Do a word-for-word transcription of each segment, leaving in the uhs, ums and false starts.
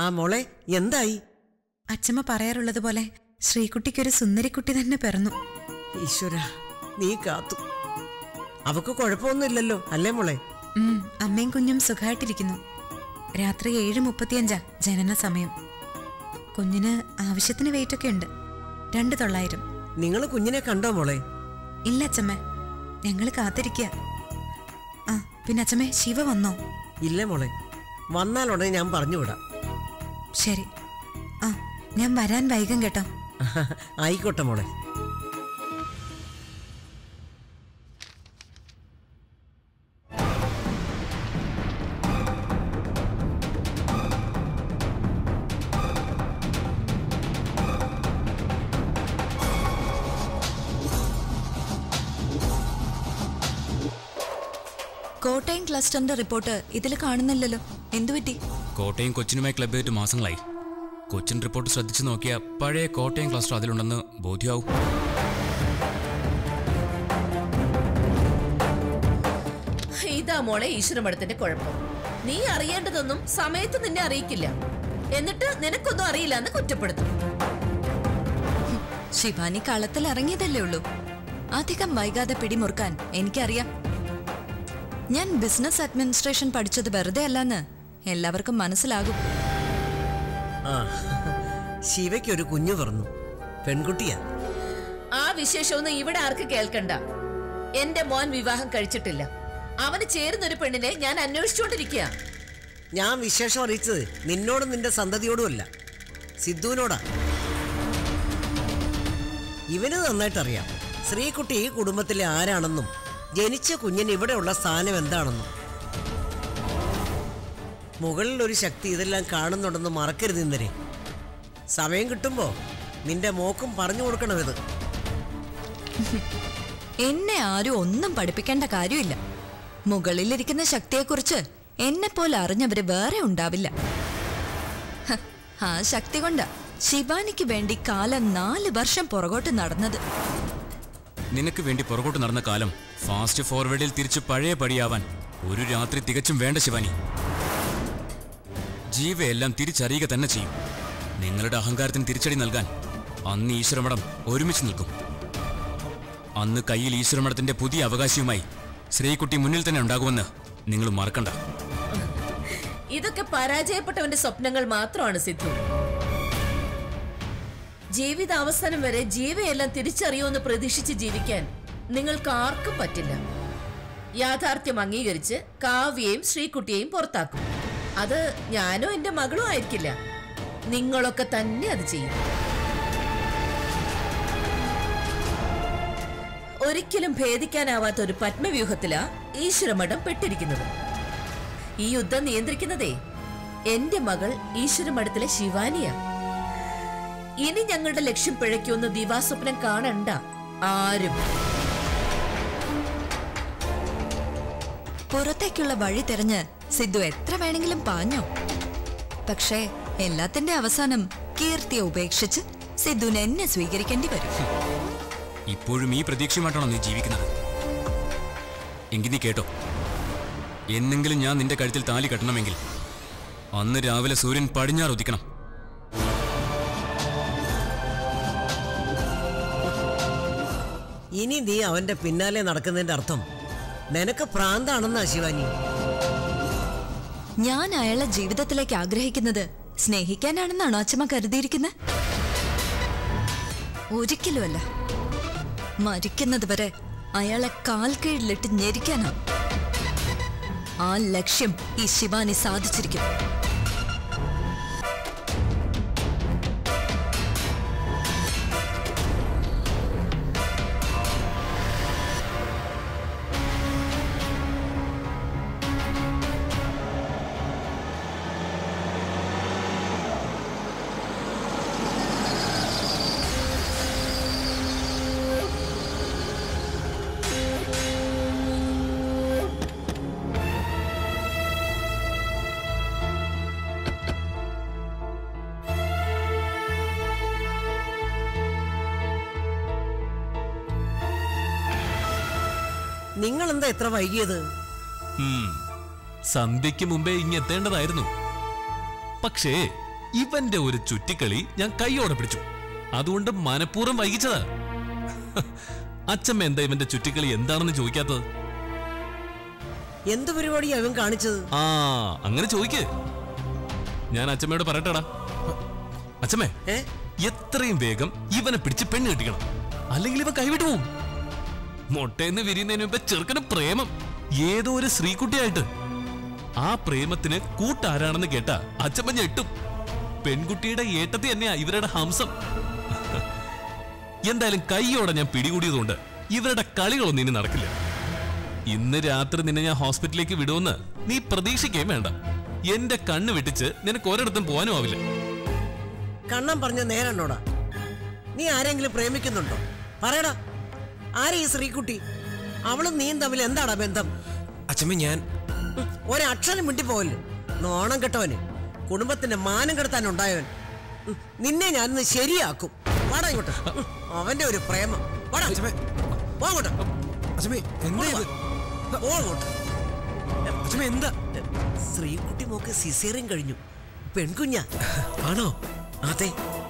ആ മോളെ എന്തായി? അച്ഛമ്മ പറയാറുള്ളത് പോലെ ശ്രീകുട്ടിക്കൊരു സുന്ദരിക്കുട്ടി തന്നെ പിറന്നു. ഈശ്വര, നീ കാത്തു. അവക്ക് കുഴപ്പമൊന്നുമില്ലല്ലോ അല്ലേ മോളെ? ഉം അമ്മയും കുഞ്ഞും സുഖമായിട്ടിരിക്കുന്നു. രാത്രി ഏഴ് മുപ്പത്തിയഞ്ചാ ജനന സമയം. കുഞ്ഞിന് ആവശ്യത്തിന് വെയിറ്റ് ഒക്കെ ഉണ്ട്. രണ്ട് തൊള്ളായിരം. നിങ്ങൾ കുഞ്ഞിനെ കണ്ടോ മോളെ? ഇല്ല അച്ഛമ്മ, ഞങ്ങള് കാത്തിരിക്കുക. ആ പിന്നെ അച്ഛമ്മേ, ശിവ വന്നോ? ഇല്ല മോളെ, വന്നാലുടനെ ഞാൻ പറഞ്ഞുവിടാം. ശരി. ആ ഞാൻ വരാൻ വൈകും കേട്ടോ. ആയിക്കോട്ടെ മോളെ. കോട്ടയം ക്ലസ്റ്ററിന്റെ റിപ്പോർട്ട് ഇതിൽ കാണുന്നില്ലല്ലോ, എന്തുപറ്റി? കോട്ടയം കൊച്ചിനുമായി ക്ലബ് ചെയ്തിട്ട് മാസങ്ങളായി. കൊച്ചിൻ റിപ്പോർട്ട് ശ്രദ്ധിച്ചു നോക്കിയാൽ പഴയ കോട്ടയം ക്ലസ്റ്റർ അതിലുണ്ടെന്ന് ബോധ്യമാവും. ഇതാ മോളെ ഈശ്വരമഠത്തിന്റെ കുഴപ്പം. നീ അറിയേണ്ടതൊന്നും സമയത്ത് നിന്നെ അറിയിക്കില്ല, എന്നിട്ട് നിനക്കൊന്നും അറിയില്ല എന്ന് കുറ്റപ്പെടുത്തും. ശിവാനി കളത്തിൽ ഇറങ്ങിയതല്ലേ ഉള്ളൂ. അധികം വൈകാതെ പിടിമുറുക്കാൻ എനിക്കറിയാം. ഞാൻ ബിസിനസ് അഡ്മിനിസ്ട്രേഷൻ പഠിച്ചത് വെറുതെ അല്ലെന്ന് എല്ലാവർക്കും മനസ്സിലാകും. ആ ശിവയ്ക്കൊരു കുഞ്ഞു പറഞ്ഞു, പെൺകുട്ടിയാ. ആ വിശേഷമൊന്നും ഇവിടെ ആർക്ക് കേൾക്കണ്ട. എന്റെ മോൻ വിവാഹം കഴിച്ചിട്ടില്ല. അവന് ചേരുന്നൊരു പെണ്ണിനെ ഞാൻ അന്വേഷിച്ചുകൊണ്ടിരിക്കുക. ഞാൻ വിശേഷം അറിയിച്ചത് നിന്നോടും നിന്റെ സന്തതിയോടുമല്ല, സിദ്ധുവിനോടാ. ഇവന് നന്നായിട്ടറിയാം ശ്രീകുട്ടി ഈ കുടുംബത്തിലെ ആരാണെന്നും ജനിച്ച കുഞ്ഞിന് ഇവിടെയുള്ള സ്ഥാനം എന്താണെന്നും. മുകളിൽ ഒരു ശക്തി ഇതെല്ലാം കാണുന്നുണ്ടെന്ന് മറക്കരുത്. ഇന്നലെ സമയം കിട്ടുമ്പോ നിന്റെ മോക്കും പറഞ്ഞു കൊടുക്കണം ഇത്. എന്നെ ആരും ഒന്നും പഠിപ്പിക്കേണ്ട കാര്യമില്ല. മുകളിലിരിക്കുന്ന ശക്തിയെക്കുറിച്ച് എന്നെ പോലെ അറിഞ്ഞവര് വേറെ ഉണ്ടാവില്ല. ആ ശക്തി കൊണ്ട് ശിവാനിക്ക് വേണ്ടി കാലം നാല് വർഷം പുറകോട്ട് നടന്നത്. നിനക്ക് വേണ്ടി പുറകോട്ട് നടന്ന കാലം ഫാസ്റ്റ് ഫോർവേഡിൽ തിരിച്ചു പഴയ പടിയാവാൻ ഒരു രാത്രി തികച്ചും വേണ്ട ശിവാനി. ജീവയെല്ലാം തിരിച്ചറിയുക തന്നെ ചെയ്യും. നിങ്ങളുടെ അഹങ്കാരത്തിന് തിരിച്ചടി നൽകാൻ അന്ന് ഈശ്വരമഠം ഒരുമിച്ച് നിൽക്കും. അന്ന് കയ്യിൽ ഈശ്വരമഠത്തിന്റെ പുതിയ അവകാശിയുമായി ശ്രീകുട്ടി മുന്നിൽ തന്നെ ഉണ്ടാകുമെന്ന് നിങ്ങൾ മറക്കണ്ട. ഇതൊക്കെ പരാജയപ്പെട്ടവന്റെ സ്വപ്നങ്ങൾ മാത്രമാണ് സിദ്ധു. ജീവിതാവസാനം വരെ ജീവയെല്ലാം തിരിച്ചറിയുമെന്ന് പ്രതീക്ഷിച്ച് ജീവിക്കാൻ നിങ്ങൾക്ക് ആർക്കും പറ്റില്ല. യാഥാർത്ഥ്യം അംഗീകരിച്ച് കാവ്യയും ശ്രീകുട്ടിയെയും പുറത്താക്കും. അത് ഞാനോ എന്റെ മകളോ ആയിരിക്കില്ല, നിങ്ങളൊക്കെ തന്നെ അത് ചെയ്യും. ഒരിക്കലും ഭേദിക്കാനാവാത്ത ഒരു പത്മവ്യൂഹത്തിലാ ഈശ്വരമഠം പെട്ടിരിക്കുന്നത്. ഈ യുദ്ധം നിയന്ത്രിക്കുന്നതേ എന്റെ മകൾ ഈശ്വരമഠത്തിലെ ശിവാനിയാ. ഇനി ഞങ്ങളുടെ ലക്ഷ്യം പിഴയ്ക്കൊന്ന് ദിവാസ്വപ്നം കാണണ്ട ആരും. പുറത്തേക്കുള്ള വഴി തിരഞ്ഞ് സിദ്ധു എത്ര വേണമെങ്കിലും പാഞ്ഞോ. പക്ഷേ എല്ലാത്തിന്റെ അവസാനം കീർത്തിയെ ഉപേക്ഷിച്ച് സിദ്ധുവിന് എന്നെ സ്വീകരിക്കേണ്ടി വരും. ഇപ്പോഴും ഈ പ്രതീക്ഷയുമായിട്ടാണോ നീ ജീവിക്കുന്നത്? എങ്കിൽ നീ കേട്ടോ, എന്നെങ്കിലും ഞാൻ നിന്റെ കഴുത്തിൽ താലി കെട്ടണമെങ്കിൽ അന്ന് രാവിലെ സൂര്യൻ പടിഞ്ഞാറ് ഉദിക്കണം. ഇനി നീ അവന്റെ പിന്നാലെ നടക്കുന്നതിന്റെ അർത്ഥം നിനക്ക് പ്രാന്താണെന്നാ ശിവാനി. ഞാൻ അയാളെ ജീവിതത്തിലേക്ക് ആഗ്രഹിക്കുന്നത് സ്നേഹിക്കാനാണെന്നാണോ അച്ഛമ്മ കരുതിയിരിക്കുന്നത്? ഒരിക്കലുമല്ല. മരിക്കുന്നത് വരെ അയാളെ കാൽ കീഴിലിട്ട് ഞെരിക്കാനാ. ആ ലക്ഷ്യം ഈ ശിവാനി സാധിച്ചിരിക്കും. നിങ്ങൾ എന്താ എത്ര വൈകിയത്? സന്ധ്യയ്ക്ക് മുമ്പേ ഇങ്ങെത്തേണ്ടതായിരുന്നു. പക്ഷേ ഇവന്റെ ഒരു ചുറ്റിക്കളി ഞാൻ കൈയോടെ പിടിച്ചു. അതുകൊണ്ട് മനഃപൂർവ്വം വൈകിച്ചതാ. അച്ഛമ്മ എന്താ ഇവന്റെ ചുറ്റിക്കളി എന്താണെന്ന് ചോദിക്കാത്തത്? എന്ത് പരിപാടിയാ അവൻ കാണിച്ചത്? ആ അങ്ങനെ ചോദിക്ക്. ഞാൻ അച്ഛമ്മയോട് പറയട്ടെടാ. അച്ഛമ്മേ, എത്രയും വേഗം ഇവനെ പിടിച്ച് പെണ്ണ് കെട്ടിക്കണം, അല്ലെങ്കിൽ ഇവൻ കൈവിട്ടു പോവും. മൊട്ടയെന്ന് വിരിയുന്നതിന് മുമ്പ് ചെറുക്കന് പ്രേമം ഏതോ ഒരു ശ്രീകുട്ടിയായിട്ട്. ആ പ്രേമത്തിന് കൂട്ടാരാണെന്ന് കേട്ടാ അച്ഛമ്മ ഞെട്ടും. പെൺകുട്ടിയുടെ ഏട്ടത്തി തന്നെയാ ഇവരുടെ ഹംസം. എന്തായാലും കൈയോടെ ഞാൻ പിടികൂടിയതുകൊണ്ട് ഇവരുടെ കളികളൊന്നും ഇനി നടക്കില്ല. ഇന്ന് രാത്രി നിന്നെ ഞാൻ ഹോസ്പിറ്റലിലേക്ക് വിടുമെന്ന് നീ പ്രതീക്ഷിക്കുകയും വേണ്ട. എന്റെ കണ്ണ് വെട്ടിച്ച് നിനക്ക് ഒരിടത്തും പോകാനും ആവില്ല. കണ്ണം പറഞ്ഞ നേരാണോടാ? നീ ആരെങ്കിലും പ്രേമിക്കുന്നുണ്ടോ? പറയടാ, ആരെ ഈ ശ്രീകുട്ടി? അവളും നീയും തമ്മിൽ എന്താടാ ബന്ധം? അച്ഛമ്മ, ഞാൻ ഒരക്ഷരം മിണ്ടി പോവല്ലേ. നോണം കെട്ടവന്, കുടുംബത്തിന്റെ മാനം കെടുത്താനുണ്ടായവൻ. നിന്നെ ഞാനിന്ന് ശരിയാക്കും. വാടാ ഇങ്ങോട്ട്. അവന്റെ ഒരു പ്രേമം. വാടാ പോകട്ടെ. എന്താ ശ്രീകുട്ടി മോക്ക് സിസേറിയൻ കഴിഞ്ഞു. പെൺകുഞ്ഞാ. ആണോ? അതെ.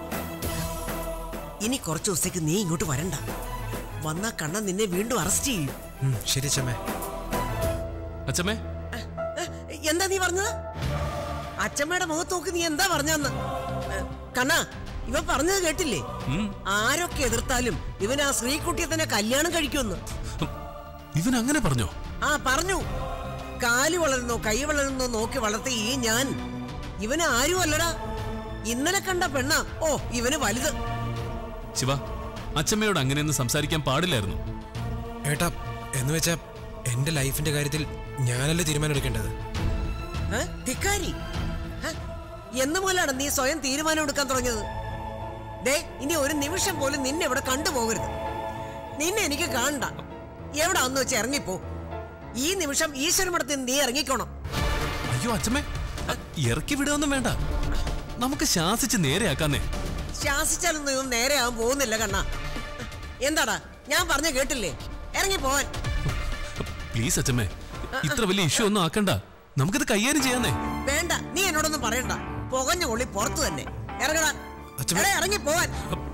ഇനി കുറച്ചു ദിവസത്തേക്ക് നീ ഇങ്ങോട്ട് വരണ്ട. വന്നാ കണ്ണ നിന്നെ വീണ്ടും അറസ്റ്റ് ചെയ്യും. ശരി അച്ഛമ്മേ. അച്ഛമ്മേ, എന്താ നീ പറഞ്ഞത്? അച്ഛമ്മയുടെ മുഖത്ത് നോക്കി നീ എന്താ പറഞ്ഞെന്ന്? കണ്ണാ, ഇവ പറഞ്ഞത് കേട്ടില്ലേ? ആരൊക്കെ എതിർത്താലും ഇവൻ ആ ശ്രീകുട്ടിയെ തന്നെ കല്യാണം കഴിക്കുമെന്ന്. ഇവൻ അങ്ങനെ പറഞ്ഞോ? ആ പറഞ്ഞു. കാല് വളരുന്നോ കൈ വളരുന്നോ നോക്കി വളർത്തി ഈ ഞാൻ ഇവന് ആരും അല്ലടാ. ഇന്നലെ കണ്ട പെണ്ണ. ഓ, ഇവന് വലുത്. ശിവ, അച്ഛമ്മയോട് അങ്ങനെയൊന്നും സംസാരിക്കാൻ പാടില്ലായിരുന്നു. ഏട്ടാ, എന്ന് വെച്ചാ എന്റെ ലൈഫിന്റെ കാര്യത്തിൽ ഞാനല്ലേ തീരുമാനം എടുക്കേണ്ടത്. ധിക്കാരി, എന്ന് പോലാണ് നീ സ്വയം തീരുമാനം എടുക്കാൻ തുടങ്ങിയത്? ദേ, ഇനി ഒരു നിമിഷം പോലും നിന്നെ ഇവിടെ കണ്ടുപോകരുത്. നിന്നെ എനിക്ക് കാണണ്ട. എവിടെ അന്ന് വെച്ച് ഇറങ്ങിപ്പോ. ഈ നിമിഷം ഈശ്വരമടത്തിൽ നീ ഇറങ്ങിക്കോണം. അയ്യോ അച്ഛമ്മേ, ഇറക്കി വിടുകയൊന്നും വേണ്ട. നമുക്ക് ശാസിച്ച് നേരെയാക്കാന്നേ. ശാസിച്ചാലൊന്നും ഇവൻ നേരെ ആവാൻ പോകുന്നില്ല കണ്ണ. എന്താടാ ഞാൻ പറഞ്ഞ കേട്ടില്ലേ? ഇറങ്ങി പോവാൻ. പ്ലീസ് അച്ഛമ്മേ, ഇത്ര വലിയ ഇഷ്യൂ ഒന്നും ആക്കണ്ട. നമുക്കിത് കൈകാര്യം ചെയ്യാന്നേ. വേണ്ട, നീ എന്നോടൊന്നും പറയണ്ട. പുകഞ്ഞ കൊള്ളി പുറത്തു തന്നെ. ഇറങ്ങടാ. ഇറങ്ങി പോവാൻ.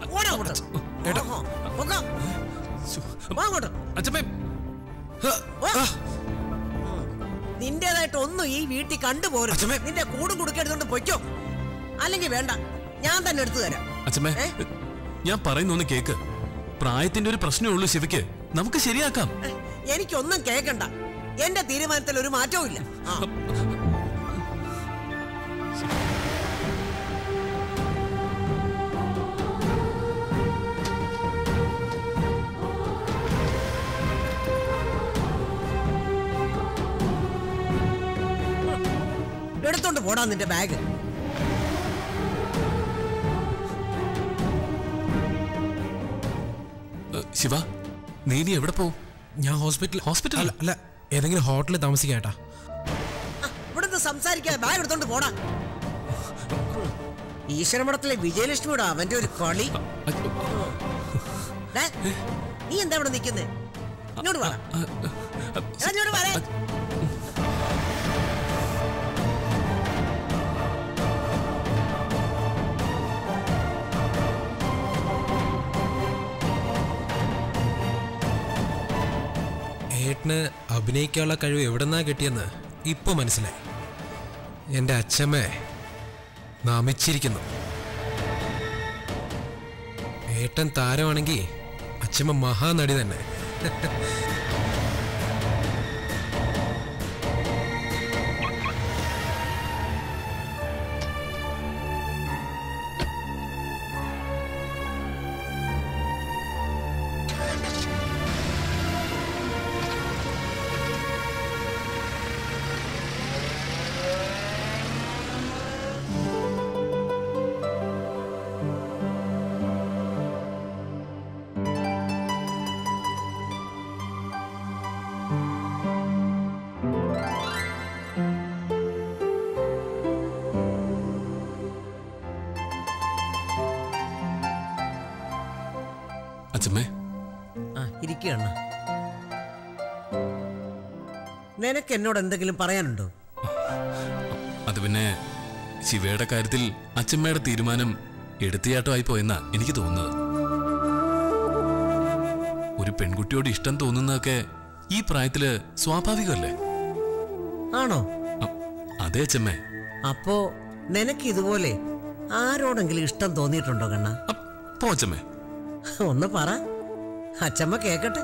അച്ഛമ്മേ, നിന്റേതായിട്ട് ഒന്നും ഈ വീട്ടിൽ കണ്ടുപോരും. നിന്റെ കൂടും കുടുക്കെടുത്തോണ്ട് പൊയ്ക്കോ. അല്ലെങ്കിൽ വേണ്ട, ഞാൻ തന്നെ എടുത്തു തരാം. അച്ഛമ്മേ, ഞാൻ പറയുന്നൊന്ന് കേക്ക്. പ്രായത്തിന്റെ ഒരു പ്രശ്നമേ ഉള്ളൂ ശിവയ്ക്ക്. നമുക്ക് ശരിയാക്കാം. എനിക്കൊന്നും കേക്കണ്ട. എന്റെ തീരുമാനത്തിൽ ഒരു മാറ്റവും ഇല്ല. എടുത്തോണ്ട് പോടാ നിന്റെ ബാഗ്. ശിവ, നീ നീ എവിടെ പോവും? ഞാൻ ഹോസ്പിറ്റൽ ഹോസ്പിറ്റൽ അല്ല, ഏതെങ്കിലും ഹോട്ടലിൽ താമസിക്കാട്ടാ. ഇവിടുന്ന് സംസാരിക്കാതെ ബാഗ് എടുത്തോണ്ട് പോടാ. ഈശ്വരമഠത്തിലെ വിജയലക്ഷ്മിയോട് അവന്റെ ഒരു കളി. നീ എന്താ ഇവിടെ നിൽക്കുന്നേ? ഇങ്ങോട്ട് വാ. ഇങ്ങോട്ട് വാ. ഏട്ടന് അഭിനയിക്കാനുള്ള കഴിവ് എവിടെന്നാ കിട്ടിയെന്ന് ഇപ്പൊ മനസ്സിലായി. എന്റെ അച്ഛമ്മ നമിച്ചിരിക്കുന്നു. ഏട്ടൻ താരമാണെങ്കിൽ അച്ഛമ്മ മഹാനടി തന്നെ. അച്ഛമ്മേ, ഇരിക്കുകയാണ്. നിനക്ക് എന്നോട് എന്തെങ്കിലും പറയാനുണ്ടോ? അത് പിന്നെ ശിവയുടെ കാര്യത്തിൽ അച്ഛമ്മയുടെ തീരുമാനം എടുത്തിയാട്ടമായി പോയെന്നാ എനിക്ക് തോന്നുന്നത്. ഒരു പെൺകുട്ടിയോട് ഇഷ്ടം തോന്നുന്നതൊക്കെ ഈ പ്രായത്തില് സ്വാഭാവികമല്ലേ? ആണോ? അതെ അച്ഛമ്മേ. അപ്പോ നിനക്ക് ഇതുപോലെ ആരോടെങ്കിലും ഇഷ്ടം തോന്നിയിട്ടുണ്ടോ കണ്ണ? പോ അച്ഛമ്മേ. ഒന്ന് പറ, അച്ഛമ്മ കേക്കട്ടെ.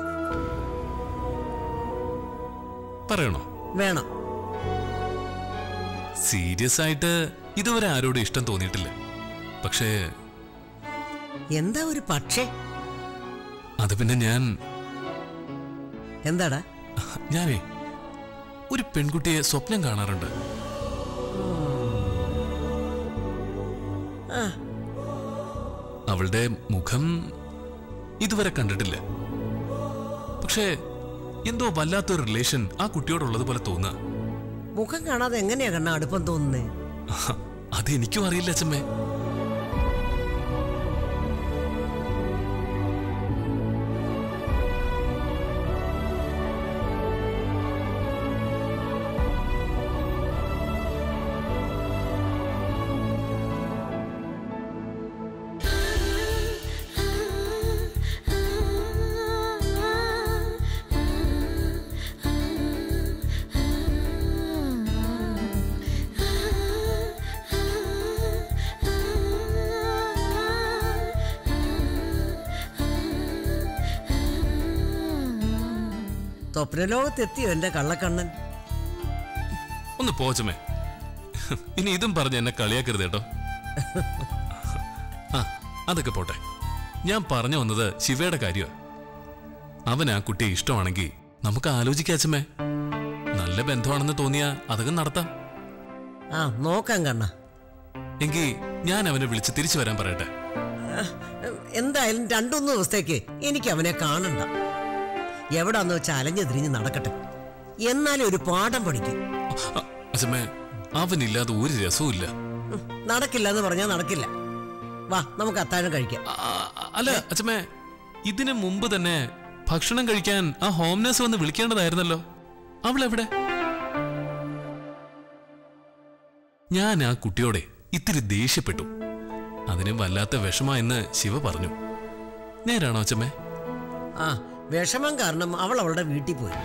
പറയണോ? വേണം. സീരിയസ് ആയിട്ട് ഇതുവരെ ആരോടും ഇഷ്ടം തോന്നിയിട്ടില്ല. പക്ഷേ എന്താ ഒരു പക്ഷേ? അത് പിന്നെ ഞാൻ എന്താടാ? ഞാനേ ഒരു പെൺകുട്ടിയെ സ്വപ്നം കാണാറുണ്ട്. അവളുടെ മുഖം ഇതുവരെ കണ്ടിട്ടില്ല. പക്ഷേ എന്തോ വല്ലാത്തൊരു റിലേഷൻ ആ കുട്ടിയോടുള്ളത് പോലെ തോന്നുക. മുഖം കാണാതെ എങ്ങനെയാ കണ്ണ അടുപ്പം തോന്നുന്നേ? അതെനിക്കും അറിയില്ല അച്ഛമ്മേ. സ്വപ്നലോകത്തെത്തിയോ എന്റെ കള്ളക്കണ്ണൻ? ഒന്ന് പോച്ചമ്മേ, ഇനി ഇതും പറഞ്ഞ് എന്നെ കളിയാക്കരുത് കേട്ടോ. ആ അതൊക്കെ പോട്ടെ. ഞാൻ പറഞ്ഞു വന്നത് ശിവയുടെ കാര്യമാണ്. അവൻ ആ കുട്ടിയെ ഇഷ്ടമാണെങ്കിൽ നമുക്ക് ആലോചിക്കാം അച്ഛമ്മേ. നല്ല ബന്ധമാണെന്ന് തോന്നിയാ അതൊക്കെ നടത്താം. ആ നോക്കാം കണ്ണ. എങ്കിൽ ഞാൻ അവനെ വിളിച്ച് തിരിച്ചു വരാൻ പറയട്ടെ. എന്തായാലും രണ്ടൊന്ന് ദിവസത്തേക്ക് എനിക്ക് അവനെ കാണണ്ട. എവിടാന്ന് വെച്ചാൽ അലഞ്ഞു തിരിഞ്ഞ് നടക്കട്ടെ. എന്നാലും ഒരു പാഠം പഠിക്കും. അച്ഛമ്മേ, അവനില്ലാതെ ഒരു രസവും ഇല്ല. നടക്കില്ല എന്ന് പറഞ്ഞാൽ നടക്കില്ല. വാ നമുക്ക് അത്താഴം കഴിക്കാം. അല്ല അച്ഛമ്മേ, ഇതിനു മുമ്പ് തന്നെ ഭക്ഷണം കഴിക്കാൻ ആ ഹോം നേഴ്സ് വന്ന് വിളിക്കേണ്ടതായിരുന്നല്ലോ. അവളെവിടെ? ഞാൻ ആ കുട്ടിയോടെ ഇത്തിരി ദേഷ്യപ്പെട്ടു. അതിന് വല്ലാത്ത വിഷമമെന്ന് ശിവ പറഞ്ഞു. നേരാണോ അച്ഛമ്മേ? ആ വിഷമം കാരണം അവൾ അവളുടെ വീട്ടിൽ പോയി.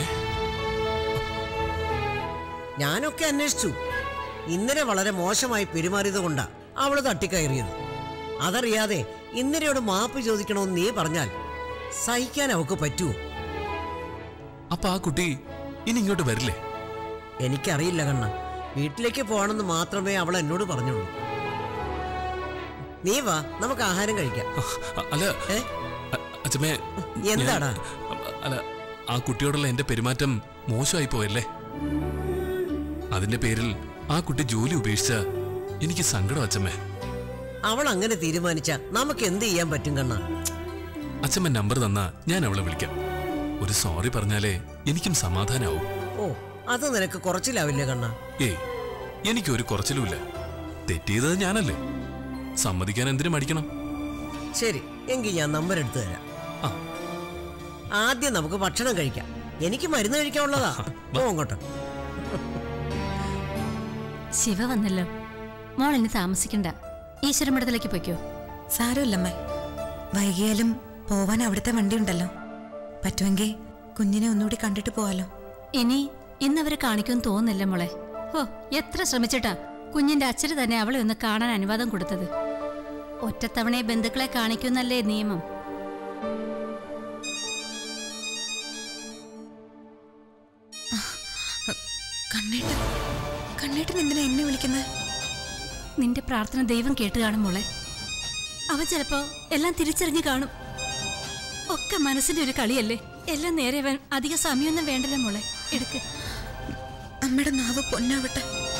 ഞാനൊക്കെ അന്വേഷിച്ചു. ഇന്നലെ വളരെ മോശമായി പെരുമാറിയത് കൊണ്ടാ അവള് തട്ടിക്കയറിയത്. അതറിയാതെ ഇന്നലെയോട് മാപ്പ് ചോദിക്കണമെന്ന് നീ പറഞ്ഞാൽ സഹിക്കാൻ അവക്ക് പറ്റുമോ? അപ്പൊ ആ കുട്ടി ഇനി ഇങ്ങോട്ട് വരില്ലേ? എനിക്കറിയില്ല കണ്ണ. വീട്ടിലേക്ക് പോകണമെന്ന് മാത്രമേ അവൾ എന്നോട് പറഞ്ഞുള്ളൂ. നീ വാ, നമുക്ക് ആഹാരം കഴിക്കാം. അല്ല അച്ഛമ്മേ, എന്താടാ? അല്ല, ആ കുട്ടിയോടുള്ള എന്റെ പെരുമാറ്റം മോശമായി പോയല്ലേ. അതിന്റെ പേരിൽ ആ കുട്ടി ജോലി ഉപേക്ഷിച്ച എനിക്ക് സങ്കടം അച്ഛമ്മേ. അവൾ അങ്ങനെ തീരുമാനിച്ച നമുക്ക് എന്ത് ചെയ്യാൻ പറ്റും കണ്ണ? അച്ഛമ്മ നമ്പർ തന്നാ ഞാൻ അവളെ വിളിക്കാം. ഒരു സോറി പറഞ്ഞാലേ എനിക്കും സമാധാനാവും. ഓ, അത് നിനക്ക് കുറച്ചിലാവില്ലേ കണ്ണ? ഏയ്, എനിക്കൊരു കുറച്ചിലുമില്ല. തെറ്റിയത് ഞാനല്ലേ. സമ്മതിക്കാൻ എന്തിനു മടിക്കണം? ശരി, എങ്കിൽ ഞാൻ നമ്പർ എടുത്തു തരാം. ആദ്യം നമുക്ക് ഭക്ഷണം കഴിക്കാം. എനിക്ക് മരുന്ന് കഴിക്കാനുള്ളതാ. ഓ അങ്ങോട്ട്. ശിവ വന്നല്ലോ. മോൾ ഇനി താമസിക്കണ്ട, ഈശ്വരമഠത്തിലേക്ക് പൊയ്ക്കോ. സാരമില്ലമ്മേ, വൈകിയാലും പോവാൻ അവിടുത്തെ വണ്ടി ഉണ്ടല്ലോ. പറ്റുമെങ്കിൽ കുഞ്ഞിനെ ഒന്നുകൂടി കണ്ടിട്ട് പോവാലോ. ഇനി ഇന്നവരെ കാണിക്കുമെന്ന് തോന്നുന്നില്ല മോളെ. ഓ, എത്ര ശ്രമിച്ചിട്ടാ കുഞ്ഞിന്റെ അച്ഛന് തന്നെ അവളെ ഒന്ന് കാണാൻ അനുവാദം കൊടുത്തത്. ഒറ്റത്തവണയെ ബന്ധുക്കളെ കാണിക്കുന്നല്ലേ നിയമം. കണ്ണേട്ടൻ കണ്ണേട്ടൻ എന്തിനാ എന്നെ വിളിക്കുന്നത്? നിന്റെ പ്രാർത്ഥന ദൈവം കേട്ട് കാണും മോളെ. അവ ചിലപ്പോ എല്ലാം തിരിച്ചറിഞ്ഞു കാണും. ഒക്കെ മനസ്സിന്റെ ഒരു കളിയല്ലേ. എല്ലാം നേരെ അവൻ അധിക സമയമൊന്നും വേണ്ടല്ലോ മോളെ. എടുക്ക്. അമ്മയുടെ നാവ് പൊന്നാവട്ടെ.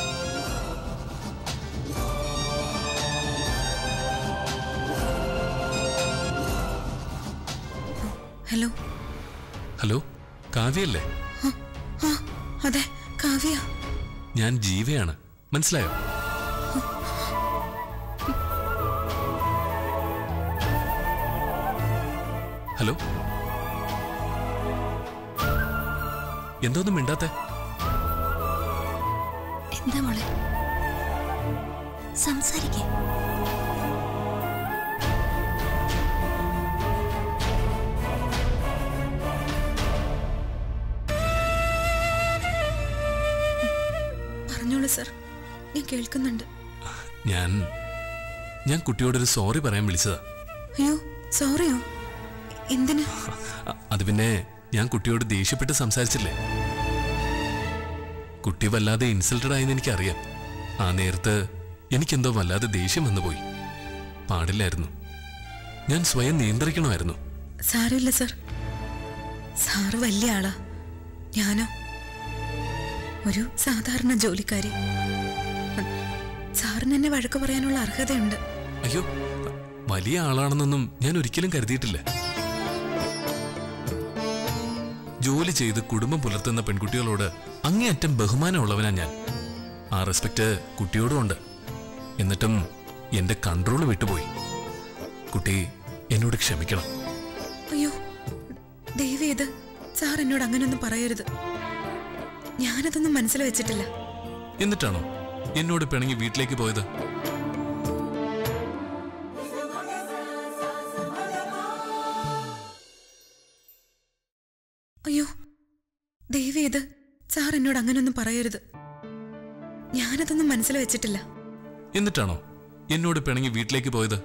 Hello hello, കാവ്യല്ലേ? അതെ, കാവ്യ. ഞാൻ ജീവയാണ്, മനസ്സിലായോ? ഹലോ, എന്തോന്നും മിണ്ടാത്തെ? എന്താ മോളെ? സംസാരിക്കേ. പറഞ്ഞോളൂ സർ, ഞാൻ കേൾക്കുന്നുണ്ട്. ഞാൻ ഞാൻ കുട്ടിയോടൊരു സോറി പറയാൻ വിളിച്ചതാ. അയ്യോ, സോറിയോ? എന്തിന്? അ- അത് പിന്നെ ഞാൻ കുട്ടിയോട് ദേഷ്യപ്പെട്ട് സംസാരിച്ചില്ലേ? കുട്ടി വല്ലാതെ ഇൻസൾട്ടഡ് ആയെന്ന് എനിക്കറിയാം. ആ നേരത്ത് എനിക്കെന്തോ വല്ലാതെ ദേഷ്യം വന്നുപോയി. പാടില്ലായിരുന്നു. ഞാൻ സ്വയം നിയന്ത്രിക്കണമായിരുന്നു. സാരമില്ല സർ, സാറ് വലിയ ആളാ, ഞാനോ ഒരു സാധാരണ ജോലിക്കാരി. സാറിന് എന്നെ വഴക്ക് പറയാനുള്ള അർഹതയുണ്ട്. അയ്യോ, വലിയ ആളാണെന്നൊന്നും ഞാൻ ഒരിക്കലും കരുതിയിട്ടില്ല. ജോലി ചെയ്ത് കുടുംബം പുലർത്തുന്ന പെൺകുട്ടികളോട് അങ്ങേയറ്റം ബഹുമാനമുള്ളവനാ ഞാൻ. ആ റെസ്പെക്ട് കുട്ടിയോടും ഉണ്ട്. എന്നിട്ടും എന്റെ കൺട്രോൾ വിട്ടുപോയി. കുട്ടി എന്നോട് ക്ഷമിക്കണം. അയ്യോ, ദയവേത് സാർ എന്നോട് അങ്ങനെയൊന്നും പറയരുത്. ഞാനതൊന്നും മനസ്സിൽ വെച്ചിട്ടില്ല. എന്നിട്ടാണോ എന്നോട് പിണങ്ങി വീട്ടിലേക്ക് പോയത്? അയ്യോ, ദയവേത് സാർ എന്നോട് അങ്ങനെയൊന്നും പറയരുത്. ഞാനതൊന്നും മനസ്സിൽ വെച്ചിട്ടില്ല. എന്നിട്ടാണോ എന്നോട് പിണങ്ങി വീട്ടിലേക്ക് പോയത്?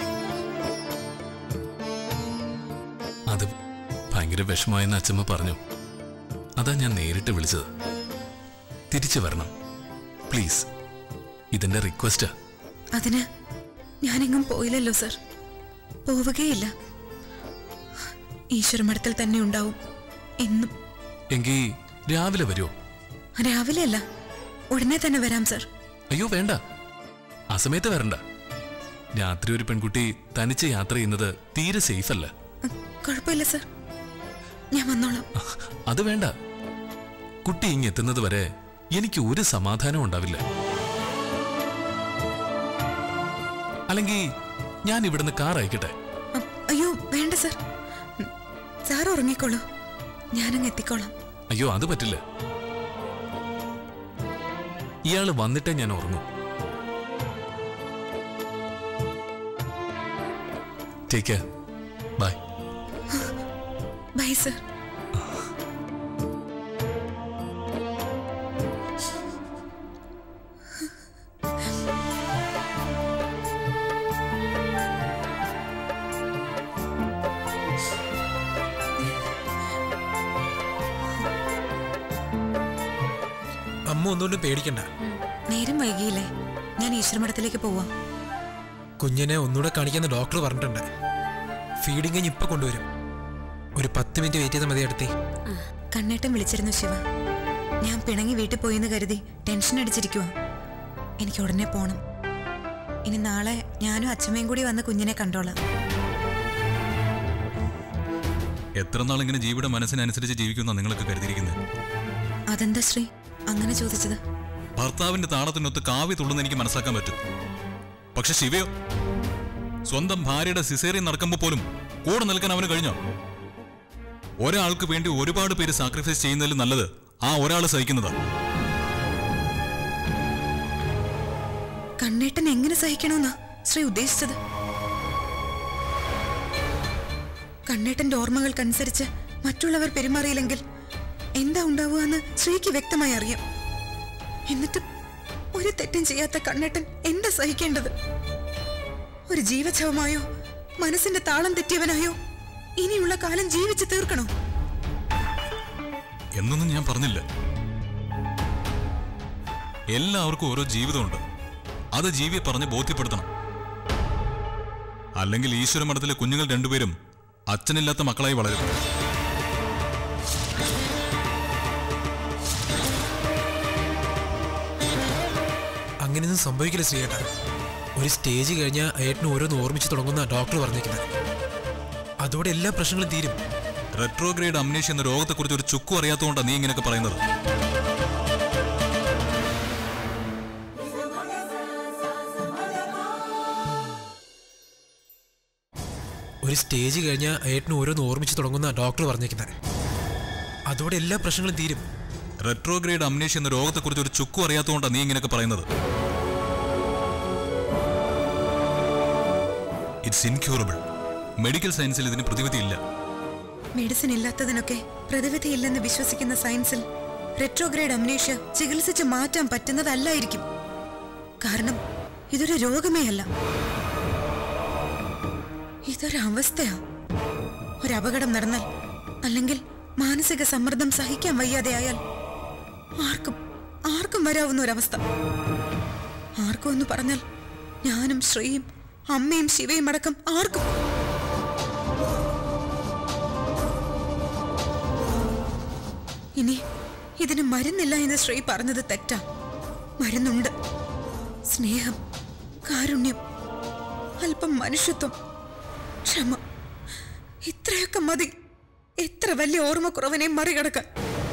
അത് ഭയങ്കര വിഷമമായെന്ന് അച്ഛമ്മ പറഞ്ഞു. അതാ ഞാൻ നേരിട്ട് വിളിച്ചത്. തിരിച്ചു വരണം പ്ലീസ്. ഇതെന്റെ റിക്വസ്റ്റാ. അതിന് ഞാനെങ്ങും പോയില്ലല്ലോ സർ, പോവുകയില്ല. ഈശ്വരമഠത്തിൽ തന്നെ ഉണ്ടാവും എന്നും. എങ്കിൽ രാവിലെ വരുമോ? രാവിലെ അല്ല, ഉടനെ തന്നെ വരാം സർ. അയ്യോ വേണ്ട, ആ സമയത്ത് വരണ്ട. രാത്രി ഒരു പെൺകുട്ടി തനിച്ച് യാത്ര ചെയ്യുന്നത് തീരെ സേഫ് അല്ല. കുഴപ്പമില്ല സർ, ഞാൻ വന്നോളാം. അത് വേണ്ട. കുട്ടി ഇങ്ങെത്തുന്നത് വരെ എനിക്ക് ഒരു സമാധാനം ഉണ്ടാവില്ല. അല്ലെങ്കിൽ ഞാൻ ഇവിടുന്ന് കാർ അയക്കട്ടെ? അയ്യോ വേണ്ട സർ, സാർ ഉറങ്ങിക്കോളൂ, ഞാനങ്ങ് എത്തിക്കോളാം. അയ്യോ അത് പറ്റില്ല. ഇയാള് വന്നിട്ടേ ഞാൻ ഉറങ്ങും. Take care. Bye. Bye sir. അമ്മ ഒന്നുകൊണ്ടും പേടിക്കണ്ട. നേരം വൈകിയില്ലേ, ഞാൻ ഈശ്വരമഠത്തിലേക്ക് പോവാം. കുഞ്ഞിനെ ഒന്നുകൂടെ കാണിക്കാന്ന് ഡോക്ടർ പറഞ്ഞിട്ടുണ്ട്. ഫീഡിങ് കഴിഞ്ഞ് ഇപ്പൊ കൊണ്ടുവരും. ഒരു പത്ത് മിനിറ്റ് വെയിറ്റ് ചെയ്താൽ മതി അടുത്തി. കണ്ണേട്ടൻ വിളിച്ചിരുന്നു ശിവ. ഞാൻ പിണങ്ങി വീട്ടിൽ പോയിന്ന് കരുതി ടെൻഷൻ അടിച്ചിരിക്കുവാ. എനിക്ക് ഉടനെ പോണം. ഇനി നാളെ ഞാനും അച്ഛമ്മയും കൂടി വന്ന് കുഞ്ഞിനെ കണ്ടോളാം. എത്ര നാളിങ്ങനെ ജീവിയുടെ മനസ്സിനനുസരിച്ച് ജീവിക്കുന്ന നിങ്ങളൊക്കെ കരുതിയിരിക്കുന്നത്? അതെന്താ ശ്രീ അങ്ങനെ ചോദിച്ചത്? ഭർത്താവിന്റെ താളത്തിനൊത്ത് കാവ്യ തുള്ളുന്ന എനിക്ക് മനസ്സിലാക്കാൻ പറ്റും. പക്ഷെ ശിവയോ സ്വന്തം ഭാര്യയുടെ സിസേറിയൻ നടക്കുമ്പോൾ പോലും കൂടെ നിൽക്കാൻ അവന് കഴിഞ്ഞോ? ഒരാൾക്ക് വേണ്ടി ഒരുപാട് പേര് സാക്രിഫൈസ് ചെയ്യുന്നതിൽ നല്ലത് ആ ഒരാൾ സഹിക്കുന്നതാ. കണ്ണേട്ടൻ എങ്ങനെ സഹിക്കണമെന്നാ ശ്രീ ഉദ്ദേശിച്ചത്? കണ്ണേട്ടന്റെ ഓർമ്മകൾക്കനുസരിച്ച് മറ്റുള്ളവർ പെരുമാറിയില്ലെങ്കിൽ എന്താ ഉണ്ടാവുക എന്ന് ശ്രീക്ക് വ്യക്തമായി അറിയാം. എന്നിട്ടും ഒരു തെറ്റും ചെയ്യാത്ത കണ്ണേട്ടൻ എന്താ സഹിക്കേണ്ടത്? ഒരു ജീവച്ഛവമായോ മനസ്സിന്റെ താളം തെറ്റിയവനായോ ഇനിയുള്ള കാലം ജീവിച്ചു തീർക്കണോ? എന്നൊന്നും ഞാൻ പറഞ്ഞില്ല. എല്ലാവർക്കും ഓരോ ജീവിതമുണ്ട്. അത് ജീവിയെ പറഞ്ഞ് ബോധ്യപ്പെടുത്തണം. അല്ലെങ്കിൽ ഈശ്വര മഠത്തിലെ കുഞ്ഞുങ്ങൾ രണ്ടുപേരും അച്ഛനില്ലാത്ത മക്കളായി വളരും. അങ്ങനെയൊന്നും സംഭവിക്കില്ല ശ്രീയേട്ടാ. ഒരു സ്റ്റേജ് കഴിഞ്ഞാൽ ഏട്ടന് ഓരോന്ന് ഓർമ്മിച്ച് തുടങ്ങുന്ന ഡോക്ടർ പറഞ്ഞിരിക്കുന്നത്. അതോടെ എല്ലാ പ്രശ്നങ്ങളും തീരും. റെട്രോഗ്രേഡ് അമ്നേഷ്യ എന്ന രോഗത്തെക്കുറിച്ച് ഒരു ചുക്കും അറിയാത്തതുകൊണ്ടാണ് നീ ഇങ്ങനെയൊക്കെ പറയുന്നത്. ഒരു സ്റ്റേജ് കഴിഞ്ഞാൽ ഏട്ടന് ഓരോന്ന് ഓർമ്മിച്ച് തുടങ്ങുന്ന ഡോക്ടർ പറഞ്ഞിരിക്കുന്നത്. അതോടെ എല്ലാ പ്രശ്നങ്ങളും തീരും. റെട്രോഗ്രേഡ് അമ്നേഷ്യ എന്ന രോഗത്തെക്കുറിച്ച് ഒരു ചുക്കും അറിയാത്തതുകൊണ്ടാണ് നീ ഇങ്ങനെയൊക്കെ പറയുന്നത്. It's incurable. മെഡിക്കൽ സയൻസിൽ ഇതിന് പ്രതിവിധിയില്ല. മെഡിസിൻ ഇല്ലാത്തതിനൊക്കെ പ്രതിവിധിയില്ലെന്ന് വിശ്വസിക്കുന്ന സയൻസിൽ റെട്രോഗ്രേഡ് അമ്നേഷ്യ ചികിത്സിച്ച് മാറ്റാൻ പറ്റുന്നതല്ലായിരിക്കും. കാരണം ഇതൊരു രോഗമേ അല്ല, ഇതൊരു അവസ്ഥയാ. ഒരപകടം നടന്നാൽ അല്ലെങ്കിൽ മാനസിക സമ്മർദ്ദം സഹിക്കാൻ വയ്യാതെ ആയാൽ ആർക്കും ആർക്കും വരാവുന്ന ഒരവസ്ഥ. ആർക്കും എന്ന് പറഞ്ഞാൽ ഞാനും ശ്രീയും അമ്മയും ശിവയും അടക്കം ആർക്കും. ഇനി ഇതിന് മരുന്നില്ല എന്ന് ശ്രീ പറഞ്ഞത് തെറ്റാ. മരുന്നുണ്ട്. സ്നേഹം, കാരുണ്യം, അല്പം മനുഷ്യത്വം, ക്ഷമ, ഇത്രയൊക്കെ മതി എത്ര വലിയ ഓർമ്മക്കുറവിനെ മറികടക്കാൻ.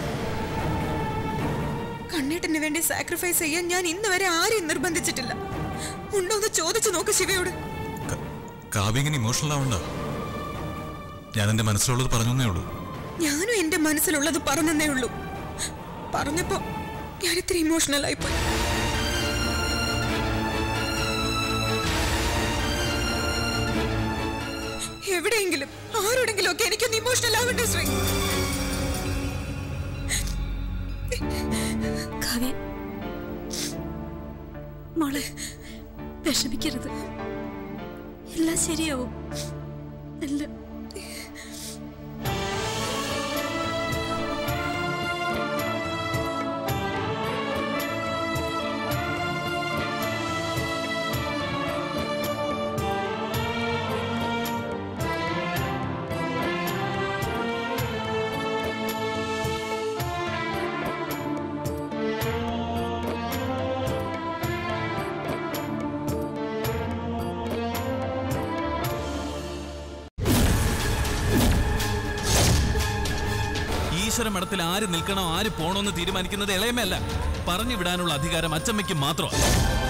കണ്ണേട്ടന് വേണ്ടി സാക്രിഫൈസ് ചെയ്യാൻ ഞാൻ ഇന്ന് വരെ ആരെയും നിർബന്ധിച്ചിട്ടില്ല. ഉണ്ടോന്ന് ചോദിച്ചു നോക്ക് ശിവയോട്. കാവ്യങ്ങനെ ഇമോഷണൽ ആവണ്ട. ഞാൻ എന്റെ മനസ്സിലുള്ളത് പറഞ്ഞേ ഉള്ളൂ. ഞാനും എന്റെ മനസ്സിലുള്ളത് പറഞ്ഞേ ഉള്ളൂ. പറഞ്ഞപ്പോ ഞാൻ ഇത്ര ഇമോഷണൽ ആയിപ്പോയി. എവിടെയെങ്കിലും ആരോടെങ്കിലും ഒക്കെ എനിക്കൊന്ന് ഇമോഷണൽ ആവണ്ടേ ശ്രീ? കാവ്യ മോളെ, വിഷമിക്കരുത്. എല്ലാം ശരിയാവും. എല്ലാം ഈശ്വര മഠത്തിൽ ആര് നിൽക്കണോ ആര് പോണോന്ന് തീരുമാനിക്കുന്നത് ഇളയമല്ല. പറഞ്ഞു വിടാനുള്ള അധികാരം അച്ചമ്മയ്ക്ക് മാത്രം.